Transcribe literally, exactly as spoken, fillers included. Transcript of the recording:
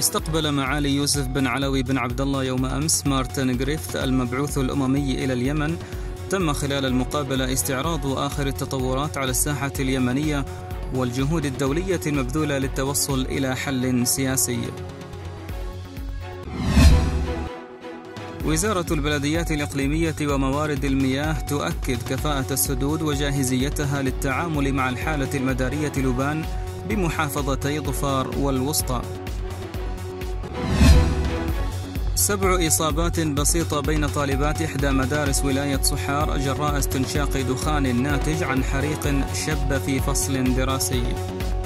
استقبل معالي يوسف بن علوي بن عبد الله يوم أمس مارتن غريفيث المبعوث الأممي إلى اليمن. تم خلال المقابلة استعراض آخر التطورات على الساحة اليمنية والجهود الدولية المبذولة للتوصل إلى حل سياسي. وزارة البلديات الإقليمية وموارد المياه تؤكد كفاءة السدود وجاهزيتها للتعامل مع الحالة المدارية لبان بمحافظتي ظفار والوسطى. سبع إصابات بسيطة بين طالبات إحدى مدارس ولاية صحار جراء استنشاق دخان ناتج عن حريق شب في فصل دراسي.